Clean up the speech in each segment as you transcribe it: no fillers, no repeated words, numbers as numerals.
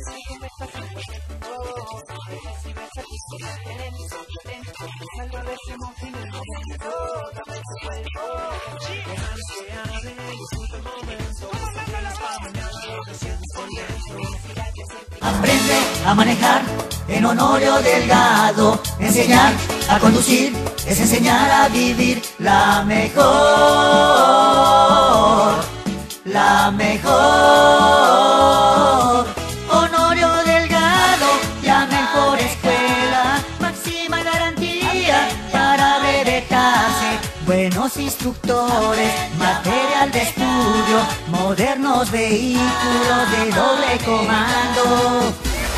Aprende a manejar en Honorio Delgado. Enseñar a conducir es enseñar a vivir. La mejor, la mejor. Honorio Delgado, la mejor escuela. Máxima garantía para bebecarse. Buenos instructores, material de estudio, modernos vehículos de doble comando.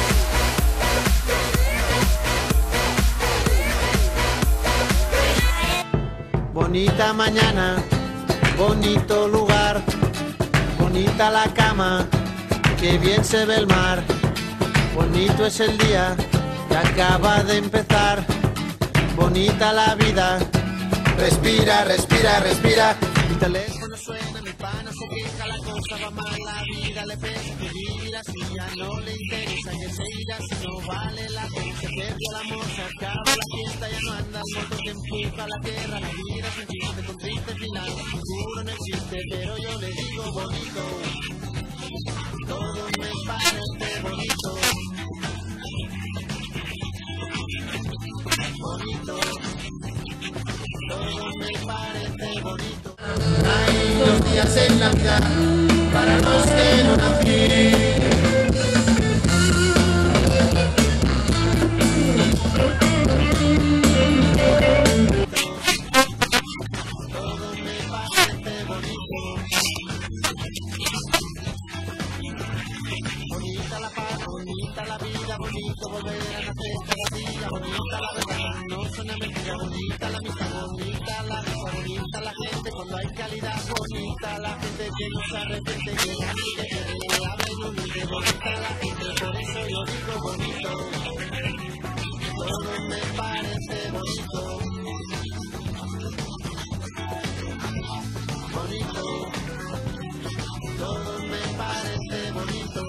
Bonita mañana, bonito lugar, bonita la cama, que bien se ve el mar. Bonito es el día que acaba de empezar, bonita la vida. Respira, respira, respira. Mi teléfono suena, mi pana se queja, la cosa va mal, la vida le pesa. Vivir así ya no le interesa, que se irá si no vale la pena. Se perdió el amor, se acaba la fiesta, ya no anda el moto que empuja la tierra. La vida es un chiste con triste final, seguro no existe, pero yo le digo bonito. Todo me parece bonito. Bonito. Todo me parece bonito. Hay dos días en la vida para los que no nací. Todo me parece bonito. Bonita la paz, bonita la vida, bonito volver a nacer cada día, bonita la verdad, no suena mentira, bonita la amistad, bonita la risa, bonita la gente cuando hay calidad, bonita la gente que no se arrepiente, que la gente que habla y no miente, bonita la gente, por eso yo digo bonito. Todo me parece bonito. Bonito. Todo me parece bonito.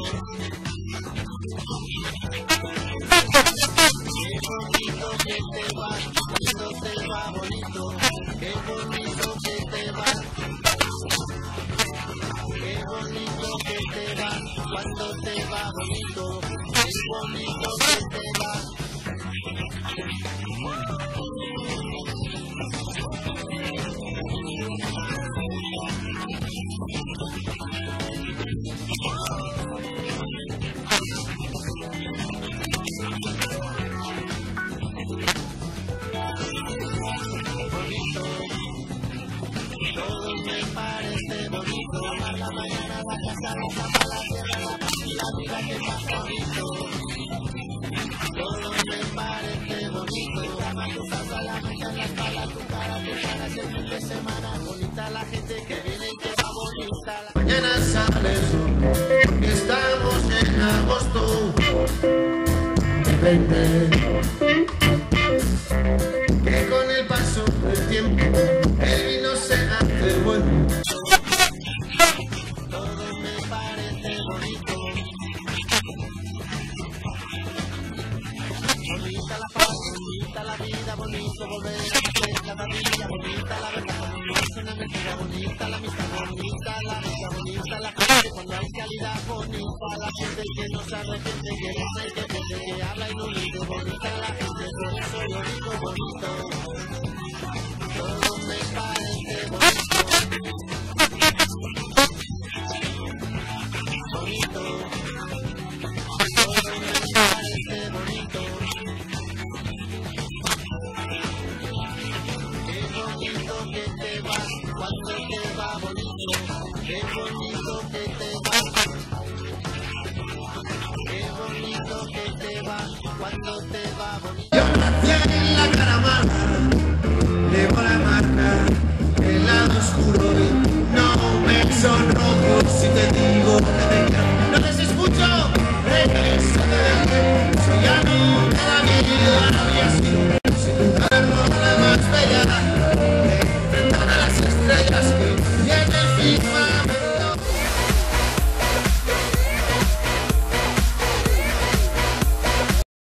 Qué bonito que te va, cuando te va bonito. Qué bonito que te va. Qué bonito que te va, cuando te va bonito. Qué bonito que te va. Bonito, todo me parece bonito. Amar la mañana, la casa, la cama, la tierra, la paz y la vida que pasa bonito. Todo me parece bonito. Amar tu casa, la mesa, la espalda, tu cara, el fin de semana. Bonita la gente que viene y que va bonita. Mañana sale el sol, porque estamos en agosto. Vente. Que con el paso del tiempo el vino se hace bueno. Todo me parece bonito. Bonita la paz, bonita la vida, bonito volver a nacer cada día, bonita la verdad, no suena mentira, bonita la amistad, bonita la risa, bonita la gente cuando hay calidad, bonita la gente que no se arrepiente, que no se arrepiente, que habla y no miente, bonita la gente, por eso yo digo bonito. Todo me parece bonito. Bonito. Todo me parece bonito. Qué bonito que te va, cuando te va bonito. Qué bonito que te va. Qué bonito que te va, cuando te va bonito. Yo nací en la Caramana,